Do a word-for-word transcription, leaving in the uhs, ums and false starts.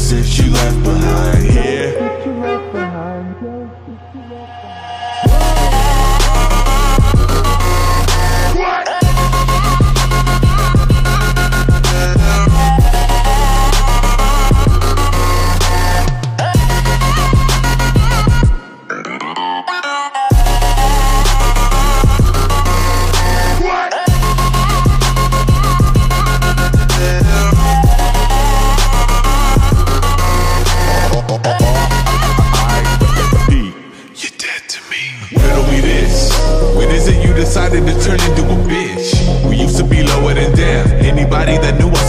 since you left behind, yeah. Decided to turn into a bitch. We used to be lower than death. Anybody that knew us